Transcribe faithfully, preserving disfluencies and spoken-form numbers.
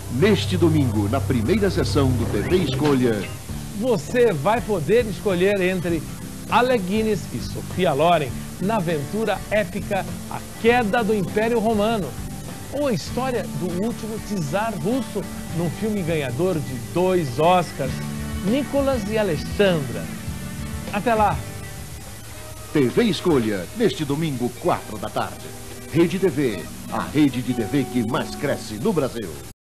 Neste domingo, na primeira sessão do T V Escolha, você vai poder escolher entre Alec Guinness e Sophia Loren na aventura épica A Queda do Império Romano, ou a história do último czar russo num filme ganhador de dois Oscars, Nicolas e Alexandra. Até lá! T V Escolha, neste domingo, quatro da tarde. Rede T V, a rede de T V que mais cresce no Brasil.